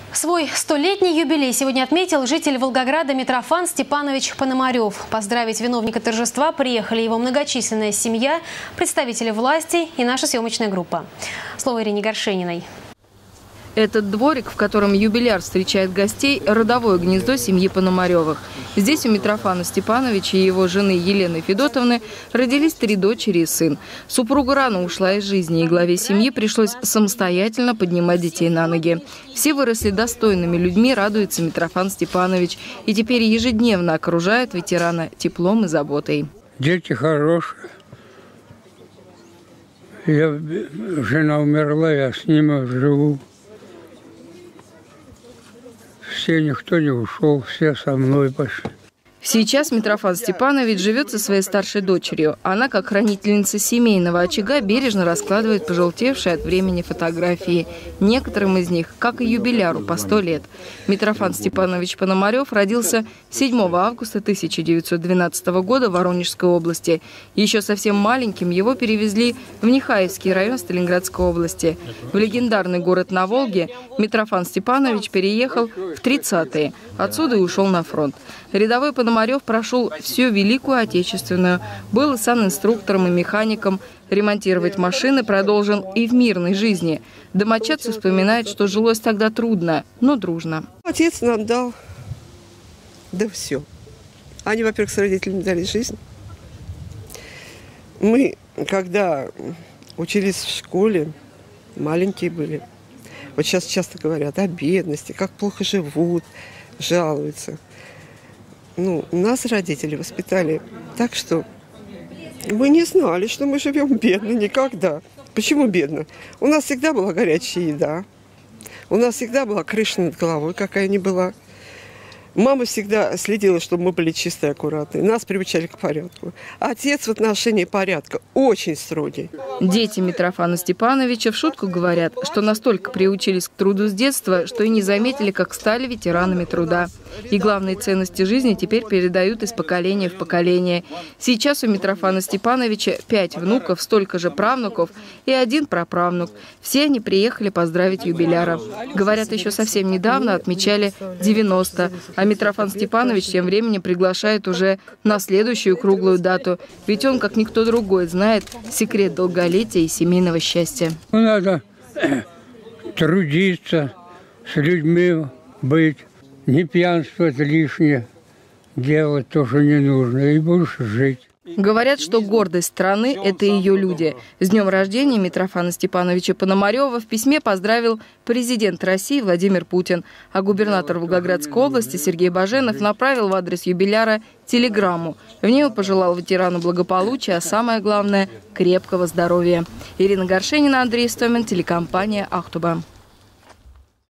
Свой 100-летний юбилей сегодня отметил житель Волгограда Митрофан Степанович Пономарев. Поздравить виновника торжества приехали его многочисленная семья, представители власти и наша съемочная группа. Слово Ирине Горшениной. Этот дворик, в котором юбиляр встречает гостей, родовое гнездо семьи Пономаревых. Здесь у Митрофана Степановича и его жены Елены Федотовны родились 3 дочери и сын. Супруга рано ушла из жизни, и главе семьи пришлось самостоятельно поднимать детей на ноги. Все выросли достойными людьми, радуется Митрофан Степанович. И теперь ежедневно окружает ветерана теплом и заботой. Дети хорошие. Жена умерла, я с ними живу. Все, никто не ушел, все со мной пошли. Сейчас Митрофан Степанович живет со своей старшей дочерью. Она, как хранительница семейного очага, бережно раскладывает пожелтевшие от времени фотографии. Некоторым из них, как и юбиляру, по 100 лет. Митрофан Степанович Пономарев родился 7 августа 1912 года в Воронежской области. Еще совсем маленьким его перевезли в Нехаевский район Сталинградской области. В легендарный город на Волге Митрофан Степанович переехал в 30-е. Отсюда и ушел на фронт. Рядовой Пономарев прошел всю Великую Отечественную, был и санинструктором, и механиком. Ремонтировать машины продолжил и в мирной жизни. Домочадцы вспоминают, что жилось тогда трудно, но дружно. Отец нам дал, да все. Они, во-первых, с родителями дали жизнь. Мы, когда учились в школе, маленькие были. Вот сейчас часто говорят о бедности, как плохо живут, жалуются. Нас родители воспитали так, что мы не знали, что мы живем бедно никогда. Почему бедно? У нас всегда была горячая еда. У нас всегда была крыша над головой, какая ни была. Мама всегда следила, чтобы мы были чистые и аккуратные. Нас приучали к порядку. Отец в отношении порядка очень строгий. Дети Митрофана Степановича в шутку говорят, что настолько приучились к труду с детства, что и не заметили, как стали ветеранами труда. И главные ценности жизни теперь передают из поколения в поколение. Сейчас у Митрофана Степановича 5 внуков, столько же правнуков и 1 праправнук. Все они приехали поздравить юбиляра. Говорят, еще совсем недавно отмечали 90. А Митрофан Степанович тем временем приглашает уже на следующую круглую дату. Ведь он, как никто другой, знает секрет долголетия и семейного счастья. Надо трудиться, с людьми быть, не пьянствовать лишнее, делать то, что не нужно, и будешь жить. Говорят, что гордость страны – это ее люди. С днем рождения Митрофана Степановича Пономарева в письме поздравил президент России Владимир Путин. А губернатор Волгоградской области Сергей Баженов направил в адрес юбиляра телеграмму. В ней он пожелал ветерану благополучия, а самое главное – крепкого здоровья. Ирина Горшенина, Андрей Истомин, телекомпания «Ахтуба».